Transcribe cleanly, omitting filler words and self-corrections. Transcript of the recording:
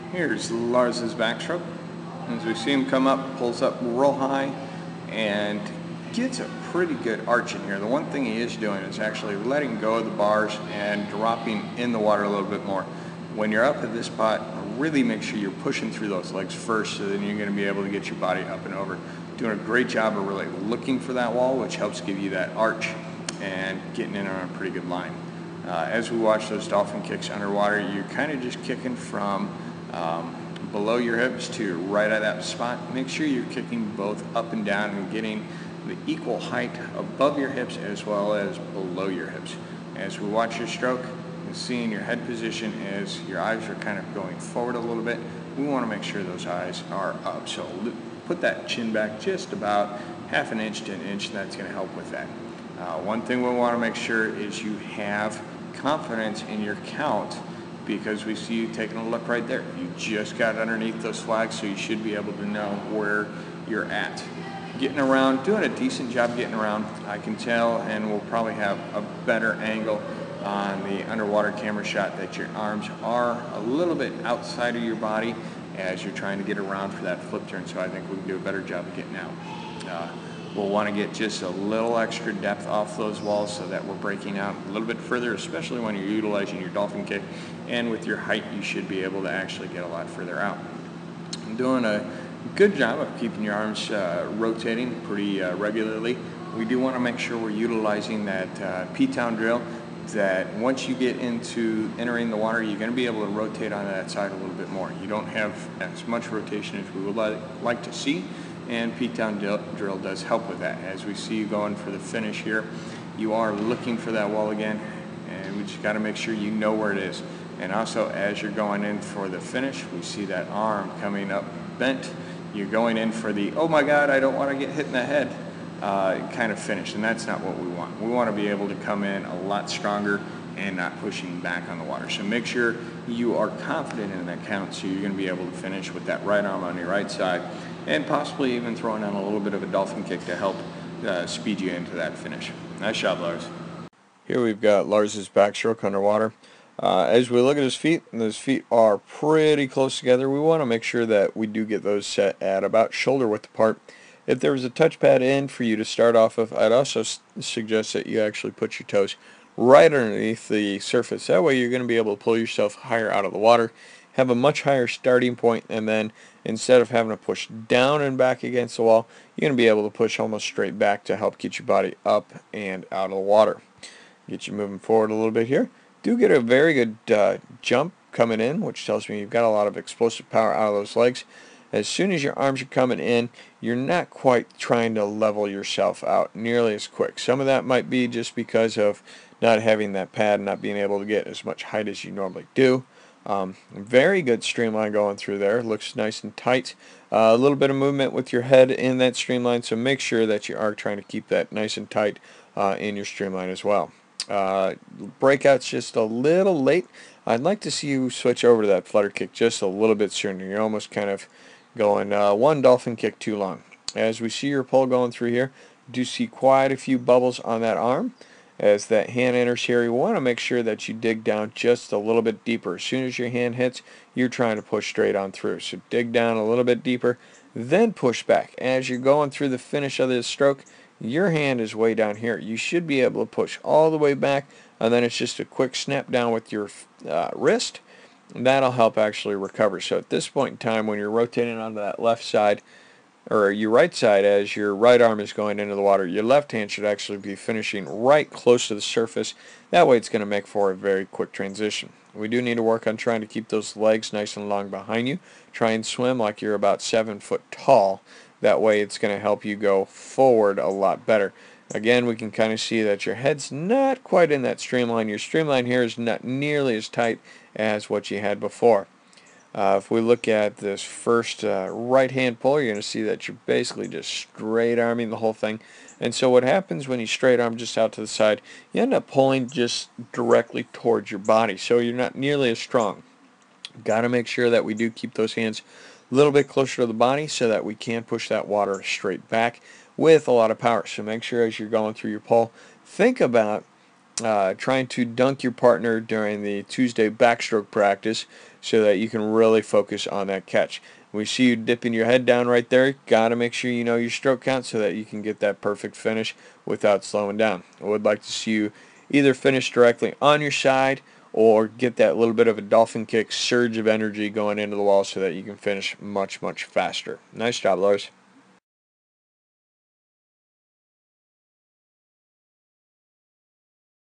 Here's Lars's backstroke. As we see him come up, pulls up real high and gets a pretty good arch in here. The one thing he is doing is actually letting go of the bars and dropping in the water a little bit more. When you're up at this spot, really make sure you're pushing through those legs first, so then you're going to be able to get your body up and over. Doing a great job of really looking for that wall, which helps give you that arch and getting in on a pretty good line. As we watch those dolphin kicks underwater, you're kind of just kicking from below your hips to right at that spot. Make sure you're kicking both up and down and getting the equal height above your hips as well as below your hips. As we watch your stroke, you see in your head position as your eyes are kind of going forward a little bit. We want to make sure those eyes are up. So put that chin back just about half an inch to an inch, and that's going to help with that. One thing we want to make sure is you have confidence in your count, because we see you taking a look right there. You just got underneath those flags, so you should be able to know where you're at. Getting around, doing a decent job getting around, I can tell, and we'll probably have a better angle on the underwater camera shot that your arms are a little bit outside of your body as you're trying to get around for that flip turn, so I think we can do a better job of getting out. We'll want to get just a little extra depth off those walls so that we're breaking out a little bit further, especially when you're utilizing your dolphin kick. And with your height, you should be able to actually get a lot further out. I'm doing a good job of keeping your arms rotating pretty regularly. We do want to make sure we're utilizing that P-town drill, that once you get into entering the water, you're going to be able to rotate on that side a little bit more. You don't have as much rotation as we would like to see, and P-town drill does help with that. As we see you going for the finish here, you are looking for that wall again, and we just got to make sure you know where it is. And also, as you're going in for the finish, we see that arm coming up bent. You're going in for the, oh my God, I don't want to get hit in the head kind of finish, and that's not what we want. We want to be able to come in a lot stronger and not pushing back on the water. So make sure you are confident in that count, so you're going to be able to finish with that right arm on your right side, and possibly even throwing on a little bit of a dolphin kick to help speed you into that finish. Nice job, Lars. Here we've got Lars's backstroke underwater. As we look at his feet, and those feet are pretty close together, we want to make sure that we do get those set at about shoulder width apart. If there was a touchpad in for you to start off with, I'd also suggest that you actually put your toes right underneath the surface. That way you're going to be able to pull yourself higher out of the water, have a much higher starting point, and then instead of having to push down and back against the wall, you're going to be able to push almost straight back to help get your body up and out of the water. Get you moving forward a little bit here. Do get a very good jump coming in, which tells me you've got a lot of explosive power out of those legs. As soon as your arms are coming in, you're not quite trying to level yourself out nearly as quick. Some of that might be just because of not having that pad and not being able to get as much height as you normally do. Very good streamline going through there. Looks nice and tight. A little bit of movement with your head in that streamline, so make sure that you are trying to keep that nice and tight in your streamline as well. Breakout's just a little late. I'd like to see you switch over to that flutter kick just a little bit sooner. You're almost kind of going one dolphin kick too long. As we see your pull going through here, do see quite a few bubbles on that arm. As that hand enters here, you want to make sure that you dig down just a little bit deeper. As soon as your hand hits, you're trying to push straight on through. So dig down a little bit deeper, then push back. As you're going through the finish of this stroke, your hand is way down here. You should be able to push all the way back, and then it's just a quick snap down with your wrist. That'll help actually recover. So at this point in time, when you're rotating onto that left side, or your right side, as your right arm is going into the water, your left hand should actually be finishing right close to the surface. That way it's going to make for a very quick transition. We do need to work on trying to keep those legs nice and long behind you. Try and swim like you're about 7 foot tall. That way it's going to help you go forward a lot better. Again, we can kind of see that your head's not quite in that streamline. Your streamline here is not nearly as tight as what you had before. If we look at this first right hand pull, you're going to see that you're basically just straight arming the whole thing. And so what happens when you straight arm just out to the side, you end up pulling just directly towards your body. So you're not nearly as strong. Got to make sure that we do keep those hands a little bit closer to the body so that we can push that water straight back with a lot of power. So make sure as you're going through your pull, think about trying to dunk your partner during the Tuesday backstroke practice so that you can really focus on that catch. We see you dipping your head down right there. Got to make sure you know your stroke count so that you can get that perfect finish without slowing down. I would like to see you either finish directly on your side or get that little bit of a dolphin kick surge of energy going into the wall so that you can finish much, much faster. Nice job, Lars.